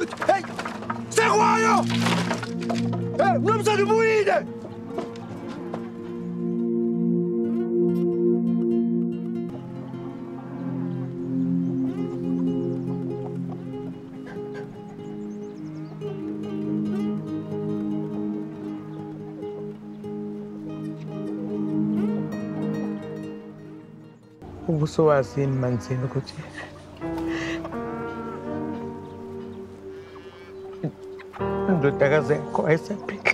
Hey! Sengwayo! Hey, Mzansi Magic! Ubuso wasini manzini ukuthi indodakazi yakho ayisaphila.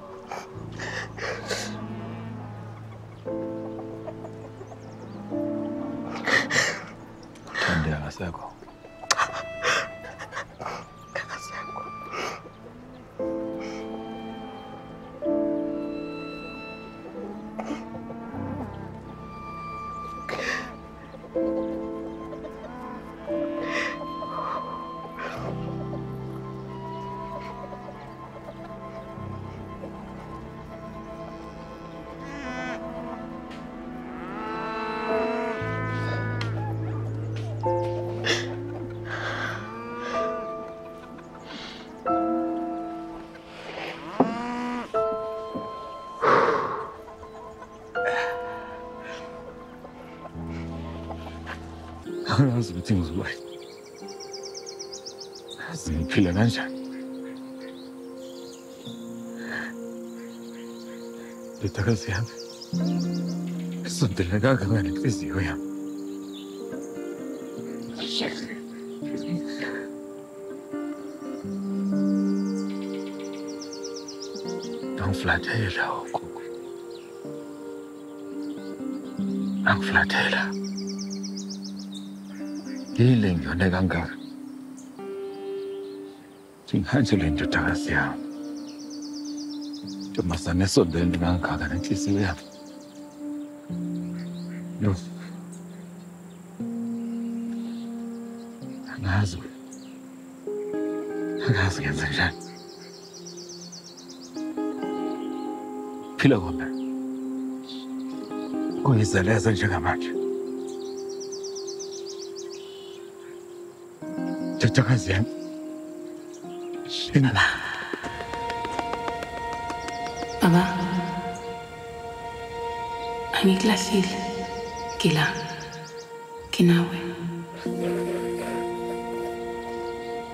Thande akasekho. Angazi ukuthi ngizobani. Ngiphila kanjani? Ndodakazi yami. Isondele kangaka inhliziyo yami. Angiflathela ugogo. Angiflathela. Yile ngiyone kangaka. Thinganje le ndodakazi yami. Ntombazane esondele kangaka nenhliziyo yami. Yo. Angazi ngenza njani. Phila kona. Kuyizeleza njengamanje. Ndodakazi yami. Baba, angikulahlile. Ngila. Nginawe.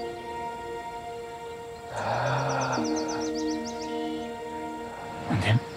And then